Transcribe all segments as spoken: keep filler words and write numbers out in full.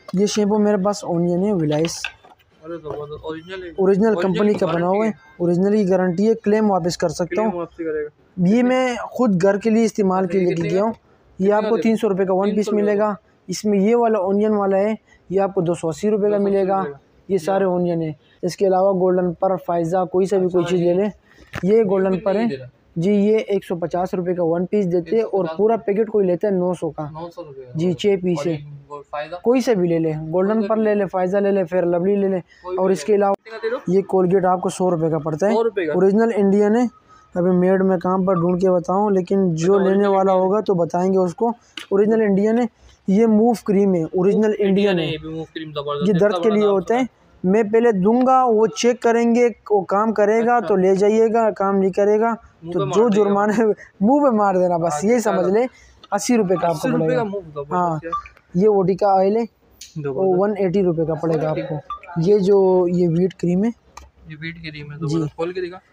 ये शैम्पू मेरे पास ओनियन है विलाइस, ओरिजिनल कंपनी का बना हुआ है, ओरिजिनल की गारंटी है, क्लेम वापस कर सकता हूँ। ये मैं खुद घर के लिए इस्तेमाल के लिए गया हूँ। ये आपको तीन सौ रुपये का वन पीस मिलेगा। इसमें ये वाला ओनियन वाला है, ये आपको दो सौ अस्सी रुपये का मिलेगा। ये सारे ओनियन है। इसके अलावा गोल्डन पर, फायज़ा, कोई सा भी कोई चीज़ ले लें। ये गोल्डन पर है जी, ये एक सौ पचास रुपये का वन पीस देते हैं और पूरा पैकेट कोई लेता है नौ सौ का जी, छः पीस है। कोई से भी ले ले, गोल्डन पर ले ले, फायज़ा ले ले, फेयर लवली ले ले। और इसके अलावा ये कोलगेट आपको सौ रुपये का पड़ता है, ओरिजिनल इंडियन है। अभी मेड में काम पर ढूंढ के बताऊं, लेकिन जो लेने वाला होगा तो बताएंगे उसको। ओरिजिनल इंडियन है। ये मूव क्रीम है, ओरिजिनल इंडियन है। ये दर्द के लिए होता है। मैं पहले दूंगा, वो चेक करेंगे, वो काम करेगा तो ले जाइएगा, काम नहीं करेगा तो जो जुर्माना मुंह पे मार देना, बस यही समझ ले। अस्सी रुपये का आपको पड़ेगा। हाँ, ये ओडी का ऑयल है, वो वन एटी रुपये का पड़ेगा आपको। ये जो ये व्हीट क्रीम है, ये व्हीट क्रीम है जी, खोल के दिखा।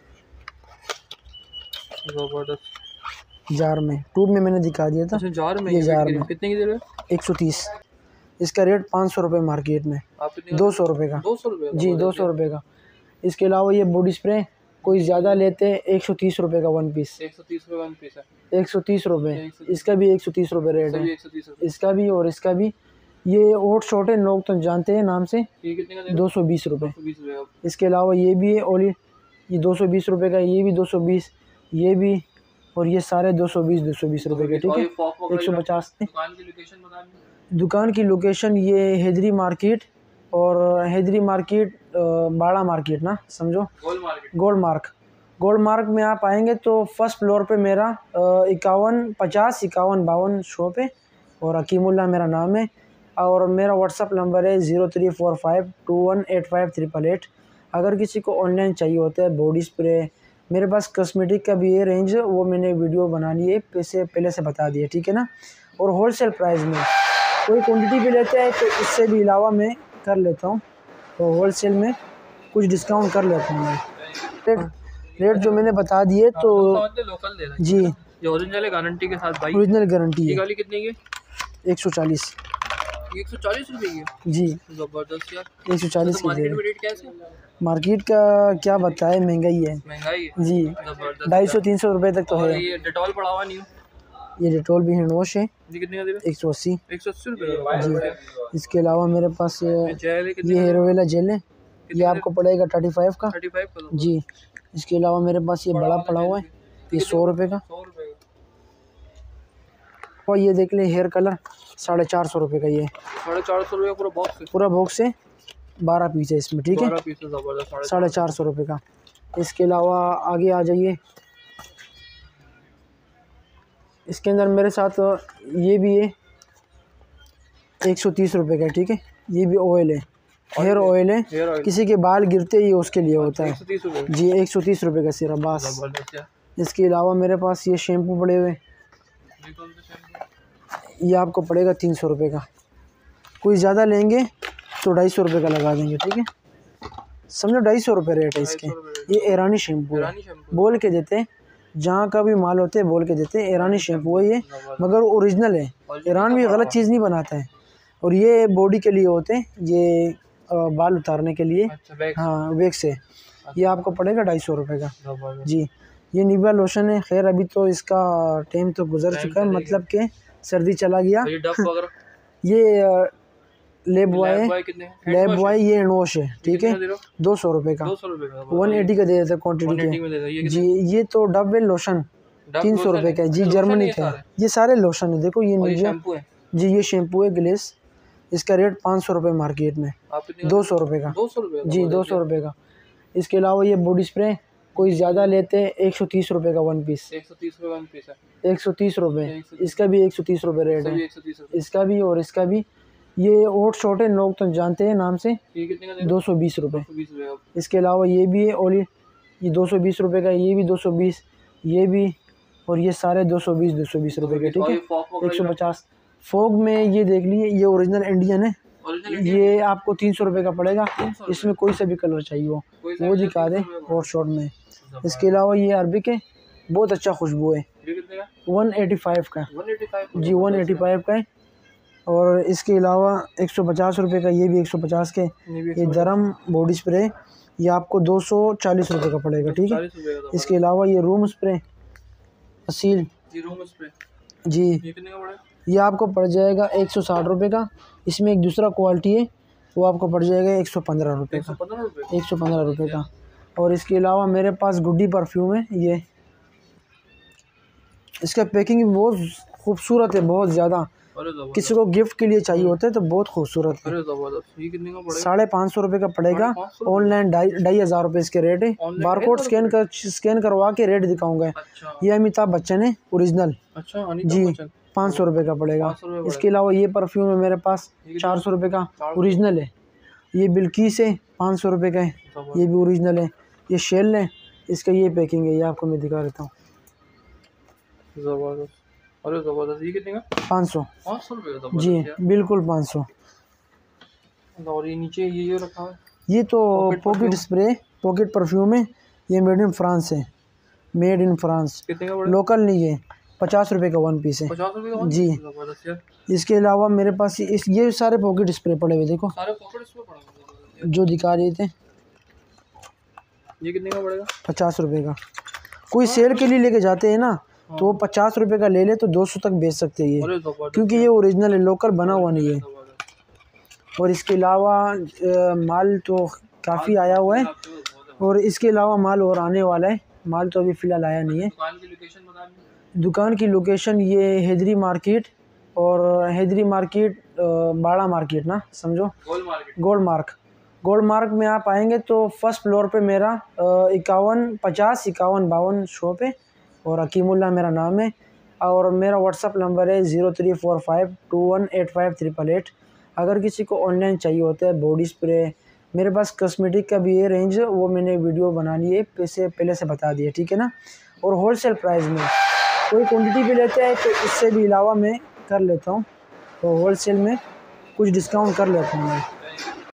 जार में, ट्यूब में मैंने दिखा दिया था। अच्छा, जार में, ये जार में कितने की दे रहे हो? एक सौ तीस। इसका रेट पाँच सौ रुपये मार्केट में, दो सौ रुपये का। दो सौ रुपये जी, दो सौ रुपये का। इसके अलावा ये बॉडी स्प्रे कोई ज़्यादा लेते हैं, एक सौ तीस रुपये का वन पीस। एक सौ तीस रुपये वन पीस है। एक सौ तीस रुपये इसका भी, एक सौ तीस रुपये रेट है इसका भी और इसका भी। ये ओट शॉट है, लोग तो जानते हैं नाम से, दो सौ बीस रुपये। इसके अलावा ये भी है ओली, ये दो सौ बीस रुपये का, ये भी दो सौ बीस, ये भी, और ये सारे दो सौ बीस दो सौ बीस रुपये के, ठीक है। एक सौ पचास। दुकान की लोकेशन ये हैदरी मार्केट, और हैदरी मार्केट बाड़ा मार्केट ना समझो, गोल्ड मार्क। गोल्ड मार्क में आप आएंगे तो फर्स्ट फ्लोर पे मेरा इक्यावन पचास इक्यावन बावन शॉप है, और हकीमुल्ला मेरा नाम है, और मेरा व्हाट्सअप नंबर है zero three four five two one eight five triple eight. अगर किसी को ऑनलाइन चाहिए होता है बॉडी स्प्रे, मेरे पास कॉस्मेटिक का भी है रेंज, वो मैंने वीडियो बना ली है, पैसे पहले से बता दिए, ठीक है ना। और होलसेल प्राइस में कोई क्वांटिटी भी लेते हैं तो इससे भी अलावा मैं कर लेता हूँ, तो होलसेल में कुछ डिस्काउंट कर लेता हूँ मैं। रेट रेट जो मैंने बता दिए तो लोकल दे रहा है जी, ये ओरिजिनल गारंटी के साथ भाई, ओरिजिनल गारंटी है। गाली कितने की? एक सौ चालीस। एक सौ चालीस रुपये की जी, जबरदस्त यार। एक सौ चालीस की मार्केट में रेट कैसे? मार्केट का क्या बताए, महंगाई है, महंगाई है जी। ढाई सौ तीन सौ रुपये तक तो है। ये डेटॉल पड़ा हुआ नहीं? ये डेटॉल भी हैंड वॉश है, ये कितने का दे रहे हो? एक सौ अस्सी। एक सौ अस्सी रुपये जी। इसके अलावा मेरे पास जेल ये हेरोवेला जेल है, ये आपको पड़ेगा थर्टी फाइव का। थर्टी फाइव का जी। इसके अलावा मेरे पास ये बड़ा पड़ा हुआ है, ये सौ रुपये का। सौ रुपये का। और ये देख ले हेयर कलर, साढ़े चार सौ रुपये का। ये साढ़े चार सौ रुपये पूरा बॉक्स है? पूरा बॉक्स है, बारह पीस है इसमें, ठीक है, साढ़े चार सौ रुपये का। इसके अलावा आगे आ जाइए, इसके अंदर मेरे साथ ये भी है, एक सौ तीस रुपये का, ठीक है। ये भी ऑयल है, हेयर ऑयल है, किसी के बाल गिरते ही उसके लिए होता है जी। एक सौ तीस रुपये का सिर्फ बस। इसके अलावा मेरे पास ये शैम्पू पड़े हुए, ये आपको पड़ेगा तीन सौ रुपये का। कोई ज़्यादा लेंगे तो ढाई सौ रुपये का लगा देंगे, ठीक है, समझो ढाई सौ रुपये रेट है इसके। ये ईरानी शैम्पू है, बोल के देते हैं, जहाँ का भी माल होते हैं बोल के देते हैं, ईरानी शैम्पू है ये, मगर ओरिजिनल है। ईरान भी गलत चीज़ नहीं बनाता है। और ये बॉडी के लिए होते हैं, ये बाल उतारने के लिए, हाँ, वैक्स से। ये आपको पड़ेगा ढाई सौ रुपये का जी। ये निविया लोशन है, खैर अभी तो इसका टाइम तो गुजर चुका है, मतलब कि सर्दी चला गया। ये लेब बॉय है, लेब बॉय ये हैंड वॉश है, ठीक है, दो सौ रुपये का, वन एटी का दे देते क्वान्टिटी के जी। ये तो डब है लोशन, तीन सौ रुपये का जी, जर्मनी का। ये सारे लोशन है, देखो ये निविया जी, ये शैम्पू है ग्लेस, इसका रेट पाँच सौ रुपये मार्केट में, दो सौ रुपये का जी, दो सौ रुपये का। इसके अलावा ये बॉडी स्प्रे कोई ज़्यादा लेते हैं, एक सौ तीस रुपये का वन पीस, एक सौ तीस रुपये वन पीस है, एक सौ तीस रुपये। इसका भी एक सौ तीस रुपये रेट है, इसका भी और इसका भी। ये ओट शॉट है, लोग तो जानते हैं नाम से, दो सौ बीस रुपये। इसके अलावा ये भी है ओली, ये दो सौ बीस रुपये का, ये भी दो सौ बीस, ये भी, और ये सारे दो सौ बीस दो सौ बीस रुपये के, ठीक है, एक सौ पचास। फोग में ये देख लिए, ये ओरिजिनल इंडियन है, ये आपको तीन सौ रुपये का पड़ेगा। इसमें कोई सा भी कलर चाहिए हो वो दिखा दे ओट शॉट में। इसके अलावा ये अरबिक है, बहुत अच्छा खुशबू है, वन एटी फाइव का जी, वन एटी फाइव का है। और इसके अलावा एक सौ पचास रुपये का ये भी एक सौ पचास के ये भी ये दरम बॉडी स्प्रे, ये आपको दो सौ चालीस रुपये का पड़ेगा, ठीक है। चालीस रुपए का था। इसके अलावा ये रूम स्प्रे असील ये रूम स्प्रे जी, ये कितने का पड़ेगा? ये आपको पड़ जाएगा एक सौ साठ रुपये का। इसमें एक दूसरा क्वालिटी है, वो आपको पड़ जाएगा एक सौ पंद्रह रुपये एक सौ का, पंद्रह रुपये एक सौ पंद्रह रुपये का। और इसके अलावा मेरे पास गुड्डी परफ्यूम है, ये इसका पैकिंग भी बहुत खूबसूरत है, बहुत ज़्यादा। अरे जबरदस्त, किसी को गिफ्ट के लिए चाहिए होता है तो बहुत खूबसूरत है। अरे जबरदस्त। ये कितने का पड़ेगा? साढ़े पाँच सौ रुपये का पड़ेगा। साढ़े पाँच सौ ऑनलाइन ढाई ढाई हज़ार रुपये इसके रेट है। ऑनलाइन बारकोड ढाई स्कैन कर स्कैन करवा के रेट दिखाऊंगा। अच्छा ये अमिताभ बच्चन है ओरिजिनल अच्छा अनिता जी, बच्चन। पाँच सौ रुपये का पड़ेगा। पाँच सौ रुपये इसके अलावा ये परफ्यूम है मेरे पास ये चार सौ रुपये का, चार सौ ओरिजिनल है। ये बिल्किस है, पाँच सौ रुपये का है, जबरदस्त। ये भी ओरिजिनल है। ये शेल है, इसका ये पैकिंग है, ये आपको मैं दिखा देता हूँ। जबरदस्त, अरे जबरदस्त। ये कितने का? पाँच सौ पाँच सौ रुपये का जी, जबरदस्त यार। बिल्कुल पाँच सौ। और ये नीचे ये ये रखा है, ये तो pocket pocket perfume. Spray pocket perfume है, ये मेड इन फ्रांस है, मेड इन फ्रांस, कितने का पड़ेगा? लोकल नहीं है। पचास रुपये का वन पीस है पचास रुपये का? जी। जबरदस्त यार। इसके अलावा मेरे पास इस ये सारे पॉकेट स्प्रे पड़े हुए, देखो सारे पॉकेट इसमें पड़ा हुआ है। जो दिखा रहे थे। ये कितने का पड़ेगा? पचास रुपये का। कोई सेल के लिए लेके जाते हैं ना, तो वो पचास रुपये का ले ले तो दो सौ तक बेच सकते हैं ये, अरे जबरदस्त, क्योंकि ये ओरिजिनल है, लोकल बना हुआ नहीं है। जबरदस्त। और इसके अलावा अ, माल तो काफ़ी आया हुआ है, आपके पास बहुत है। और इसके अलावा माल और आने वाला है। माल तो अभी फ़िलहाल आया नहीं है। दुकान की लोकेशन बता दीजिए। दुकान की लोकेशन ये हैदरी मार्केट, और हैदरी मार्केट अ, बाड़ा मार्केट ना समझो, Gol market. Gold mark. Gold mark में आप आएंगे तो फर्स्ट फ्लोर पे मेरा इक्यावन पचास इक्यावन बावन शॉप है, और अकीमुल्ला मेरा नाम है। और मेरा व्हाट्सअप नंबर है zero three four five two one eight five triple eight. अगर किसी को ऑनलाइन चाहिए होता है बॉडी स्प्रे, मेरे पास कॉस्मेटिक का भी है रेंज, वो मैंने वीडियो बना ली है, पैसे पहले से बता दिए, ठीक है ना। और होलसेल प्राइस में कोई क्वांटिटी भी लेते हैं तो इससे भी अलावा मैं कर लेता हूँ, तो होलसेल में कुछ डिस्काउंट कर लेता हूँ मैं।